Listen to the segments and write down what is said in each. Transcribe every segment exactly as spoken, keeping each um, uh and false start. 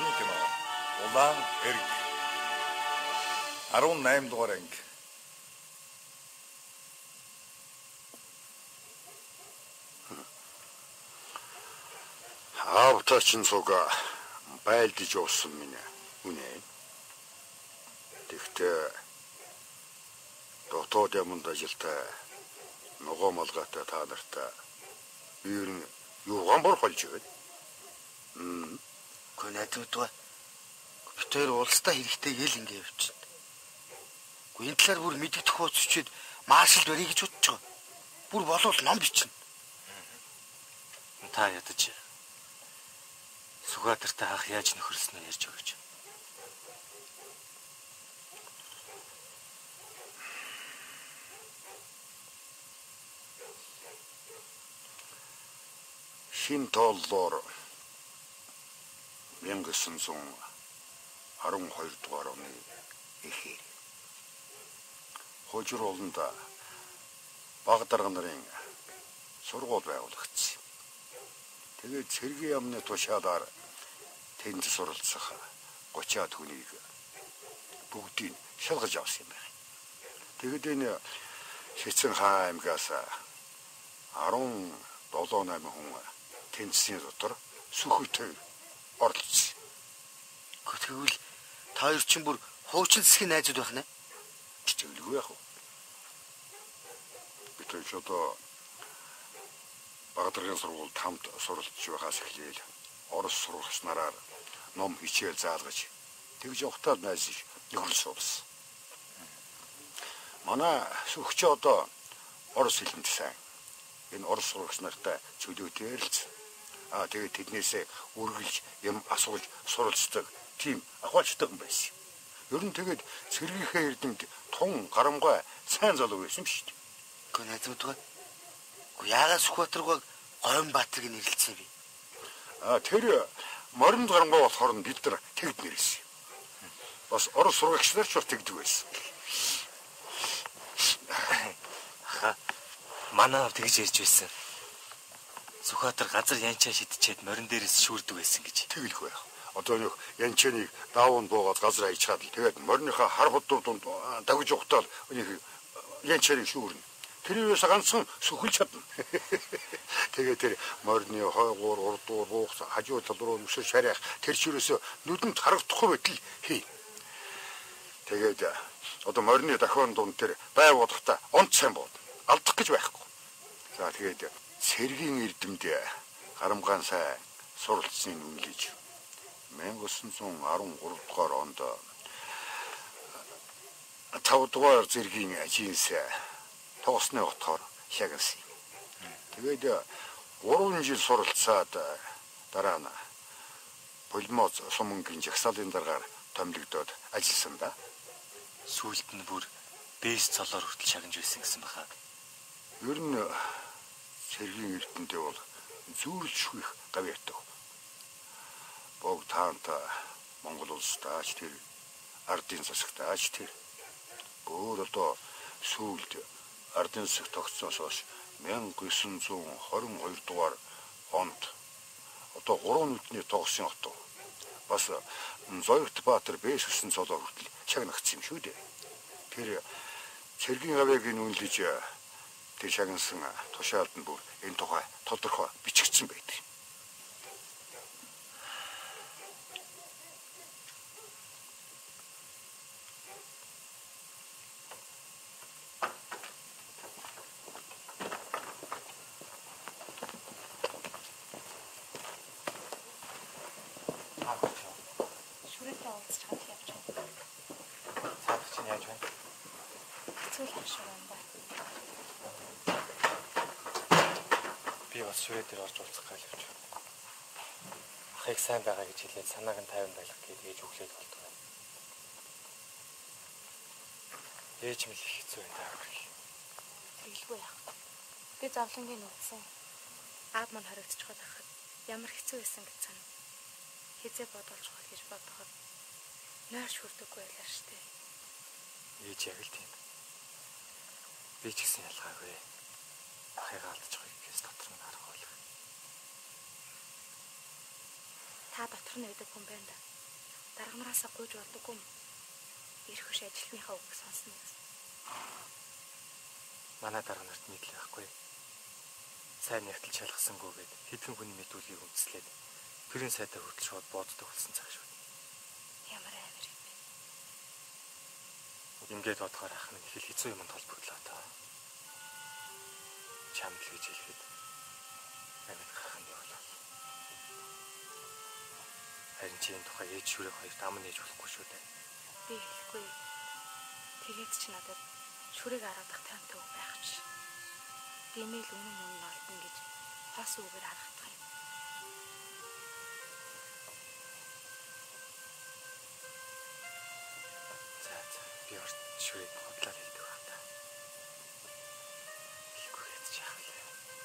Орны кино. Улаан эрг. арван найман дугаар анги. Аавтаачин цуга байлдаж уусан минь үнэ. Тэгтээ дотоод юмд ажилтаа ногоо малгайтай та нартай ер нь юугаан бор холж байна. Мм. Гүнэтүүдээ битээр улстай хэрэгтэй гээл ингэ явчихна. Гүн талаар бүр мэддэх хууцчид маршал барья гэж бодож байгаа. Бүр болов ном бичнэ. Та ядаж Сүхбаатартай хаах яаж нөхөрлснөө ярьж өгөөч. Шин тооллоор мянга үссэн зуун арван хоёр дугаар оны эхээр хожир олонда баг дарга нарын сургууль байгуулагдсан. Тэгээд цэргийн яамны тушаалаар тэнд суралцах гучаад хүнийг бүгдийг шалгаж авсан юм байна. Тэгэд энэ Шицэн хаан аймгаас арван долоо найман хүн тэнцсийн дотор сүхөтэй оролцсон. Тэгвэл та хоёр чинь бүр хуучин засгийн найзууд байх нэ? Тэгэлгүй яах вэ? Би тэр одоо Багадаргын сургуульд хамт суралцж байхаас эхлээл Орос сурагч нараар ном хичээл заалгаж тэгж явахтаа найз нөхөрлсөн болсон. Манай сүхч одоо Орос хэлэнд сайн. Энэ Орос сурагч нартай чөлөөтэй ярилцсан. Аа тэгээд тэднээсээ үргэлж юм асууж суралцдаг тийм ахуйчдаг юм байсан. Ер нь тэгээд цэргийнхээ эрдэмт тун гарамгай сайн залуу байсан шүү дээ. Гүнэтүүдээ яагаад Сүхбаатаргыг Гойнбаатарыг нэрлэлцсэн би? Аа тэр моринд гарамгай болохоор бид нар тэгд нэрсэн. Бас Орос сурагч нар ч тэгдэг байсан. Ха манай аав тэгж ярьж байсан. Сүхбаатар газар янчаа шидчихэд морин дээрээс шүүрдэг байсан гэж. Тэгэлгүй яах. Одоо нэг янчааныг даавн буугаад газар хайчаад тэгээд мориныхаа хар худуур дунд дагж ухтаал нэг янчааныг шүүрнэ. Тэрээс ганцхан сүхэлж чадна. Тэгээд тэр морины хойгуур урдуур буух хажуу тал руу нүсэр шарих тэр чирээсөө нүдэнд харагдахгүй байтал хий. Тэгээд одоо морины дахион дунд тэр бай бодохта онц сайн бод. Алдах гэж байхгүй. За тэгээд цэргийн эрдэмд гарамгаан сайн суралцсны үнэлж мянга үссэн зуун арван гурав дугаар онд тав дугаар зэргийн ажинс тоосны отохоор шагнасан. Тэгээд гурван жил суралцаад дараа нь Полимоц сумынгийн жагсаалын дараагаар томилогдоод ажилласан да. Сүүлд нь бүр бэс цолоор хүртэл шагнаж байсан гэсэн баха. Ер нь цэргийн эрдэнтэй бол зүүрлшгүй их гавьяатай. Бог таанта Монгол улсдаач тэр ардын засагтаач тэр бүр одоо сүүлд ардын засаг тогтсоос хойш мянга үссэн зуун хорин хоёр дугаар онд одоо гурван нүдний тогсын отоо бас Зоёрт Баатар бэс үссэн цолоор хүртэл шагнагдсан юм шүү дээ. Тэр цэргийн гавьяагийн үнэлж тэр шагнасан тушаалд нь бүр энэ тухай тодорхой бичигдсэн байдаг. Шүрээ дээр орж уулзах гал явж. Ахыг сайн байгаа гэж хэлээд санааг нь тайван байлгах гэдгийг өглөөд болдог. Ээж мэл их хэцүү байна. Тэгэлгүй яах. Би завлангийн нууцсан. Аав маань хоригдчих гээд байхад ямар хэцүү байсан гэж санав. Хизээ бодолж хол гэж бодоход нойрч хүрдэггүй байлаа штэ. Ээж яг л тийм. Би ч гэсэн ялгаагүй. Ахыг алдчих гэхээс дотор нь харах. Та дотор нь байдаг хүн байна да. Урмараасаа гуйж болдоггүй юм. Ирэх хөш ажилтныхаа үг сонсно. Манай дарга нарт нийтлэх байхгүй. Сайн ягтал шалгасангүйгээд хэдхэн хүний мэдүүлгийг үндэслээд тэрийн сайдаа хүртэл шууд бууддаг болсон цаг шүү. Ямар амир юм бэ? Ингээд бодохоор ах нь их л хэцүү юмд холбогдлоо таа. Чамд л гэж хэлэхэд амьд гах нь юу болов? Харин чи энэ тухай ээж шүрэг хоёрт ам нээж болохгүй шүү дээ. Би хэлэхгүй. Тэгээд чи надад шүрэг араадах тантай үг байх чи. Гэмэл үнэн үнэн олдно гэж бас үгээр харагдах юм. За за би урд шүрэг бодлоо хэлдэг байна та. Хэлэхгүй гэж яахлаа.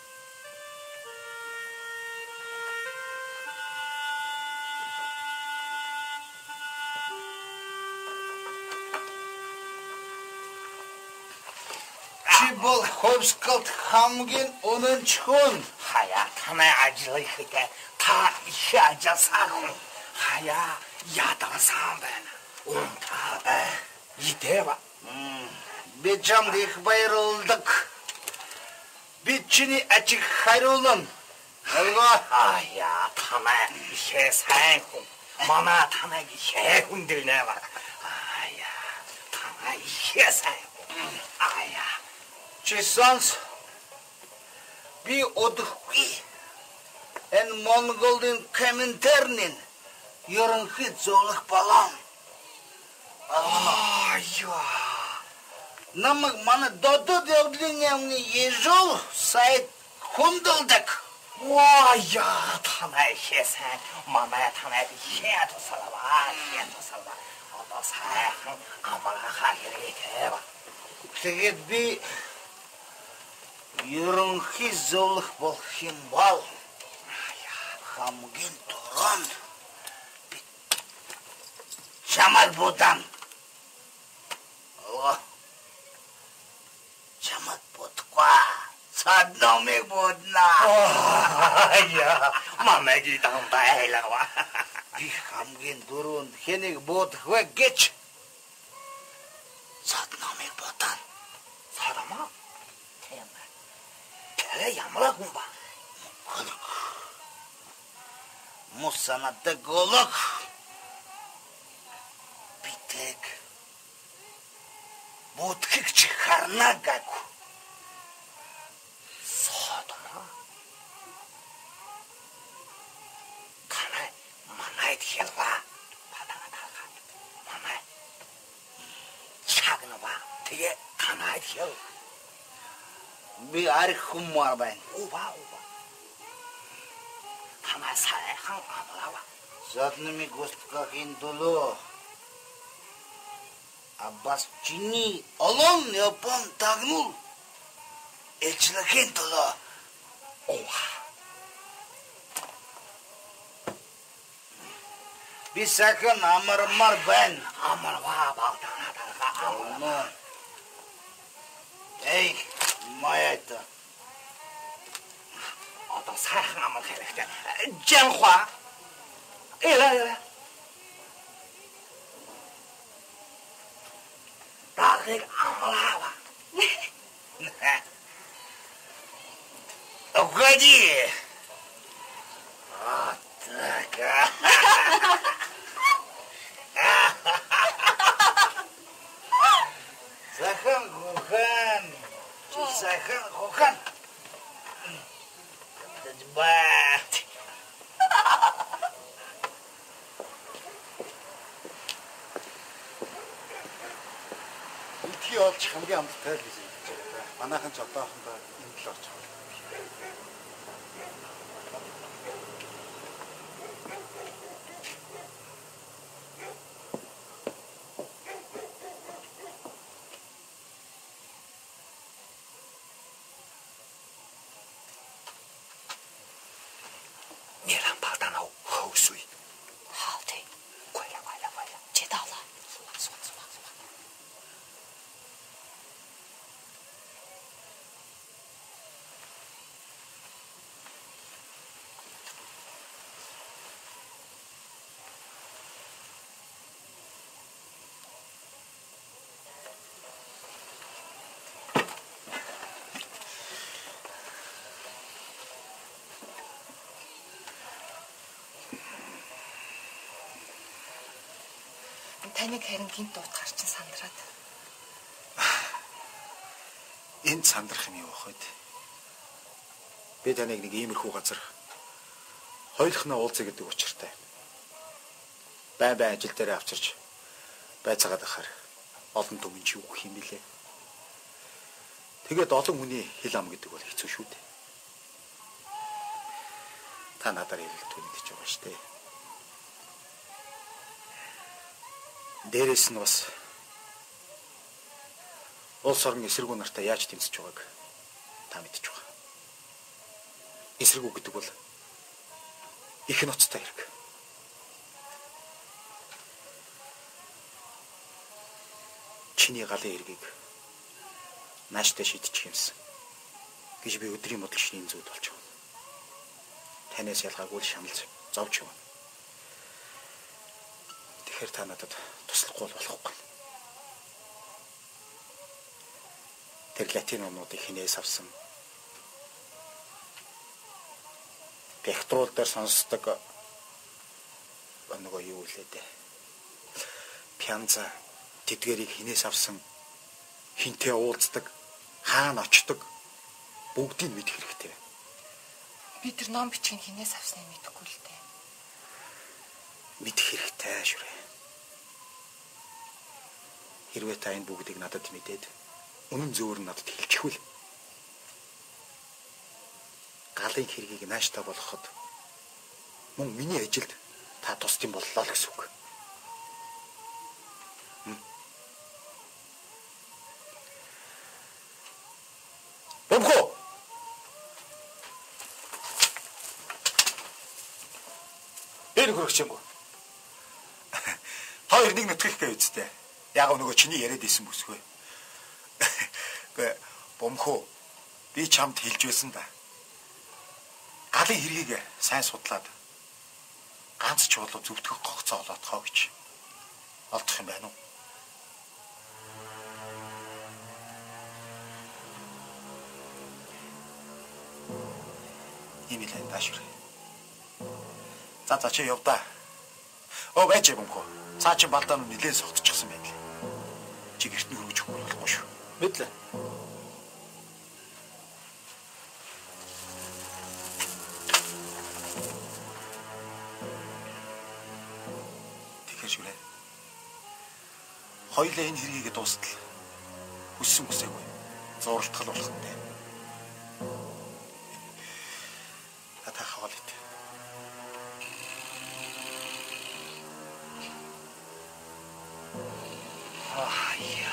Бол хөвсгөлт хамгийн өнөнчхөн хаяа танай ажил ихэдэ та их ажилласан хүн хаяа ядарсан байна. Унтаа идэва. Би чамд их баярлалдаг. Би чиний ажиг хариулна. Алга хаяа танай их сайн хүн. Манай танай их хүн дэрнэ ба. Хаяа танай их сайн хүн. Хаяа Чисанс би одохгүй энэ Монголын коминтернин ерөнхий зоолох балан. Аяа Намайг манай додод явдлын яамны ежол сайд хүндэлдэг. Ваяа танай их сайн манай танай их тусалва их тусалва. Одоо сайхан амархаа хэрэгтэй ба. Тэгээд би ерөнхий зоолох болох юм бол хамгийн туранд би чамайг будан. Алга чамайг будгаа цаад номыг будна. Аяа мамаги тамбайлава. Би хамгийн дөрөнд хэнийг будах вэ гэж цаад номыг будан. 사람아, 태양아, 배 야무라 공바. Мусаната голок битэг будхигч харнагаг 사람아, 가나이 만나이 티엘바 바다가 나가. 만나이 작은 봐. 되게 가나이 티엘. би арх хүмүүс байна. 오바 오바. 가나 사랑 아무라와. Задними госткахын дулоо. Аббас чиний олон япон тагнул. Элчлэхийн дулоо. 오와. Би сахан амармар байна. 아무라와 바다가 Оно. Эй, моя-то. 어떤 사랑 한번 해야겠다. 짱화. 이래 이래. 나그 아무라와. Уходи. Вот так. Сахан Хухан. Сахан Хухан. Тажбат. Энтхий олж хамгийн амттай л гэж хэлж байгаа. Манайхан ч одоохондоо энд л орж байгаа. 你让巴达脑后水。 好的， 快了快了快了。 知道了。 说吧说吧说吧说吧。 Таныг харин гинт дуутахар чинь сандраад. Энд сандрах юм явах үед. Би таныг нэг иймэрхүү газар хойлохноо уулзъя гэдэг учиртай. Бай бай ажил дээр авчирч байцаагаад ахаар олон түмэн чи юу гэх юм бэлээ. Тэгээд олон хүний хил ам гэдэг бол хэцүү шүү дээ. Та надаар ирэл түнэж байгаа шүү дээ. Дээрээс нь бас улс орон эсэргүү нартай яаж тэмцэж байгааг та мэдж байгаа. Эсэргүү гэдэг бол их ноцтой хэрэг. Чиний галын эргийг нааштай шийдчих юмсан гэж би өдрийн бодол шинийн зүуд болж байна. Танаас ялгаагүй шаналж зовж байна. Тэгэхээр та надад туслахгүй болохгүй. Тэр латин номнуудыг хинээс авсан. Пектрол дээр сонсдог нөгөө юу лээ дээ. Пянза тэдгэрийг хинээс авсан. Хинтээ уулздаг, хаана очдог бүгдийг мэдэх хэрэгтэй байна. Би тэр ном бичгийг хинээс авсныг мэдэхгүй л дээ. Мэдэх хэрэгтэй шүрэ. Хэрвээ та энэ бүгдийг надад мэдээд үнэн зөвөр надад хэлчихвэл галын хэргийг нааштай болгоход мөн миний ажилд та тусдсан боллоо л гэсэн үг. Бомхо. Энэ хөрөгч юм уу? Хоёр нэг нөтгөх гээ үсттэй. Яг нөгөө чиний яриад исэн бүсгүй. Гэ бомхо. Би чамд хэлж байсан да. Галын хэргийг сайн судлаад ганц ч болов зөвтгөх гогцоо олоодхоо гэж. Олдох юм байна уу? Имилэн дашур. За за чи явда. Оо байж бомхо. Цаа чи балдаан нь нилээн согтчихсан байл. Чи гэрт нь өргөж өгөх болохгүй шүү. Мэдлээ. Тэгэхээр шүрэ. Хоёлаа энэ хэргийг дуустал. Хүссэн хүсээгүй. Зурлтгал болох нь дээ. Ата хавалт. Аа яа.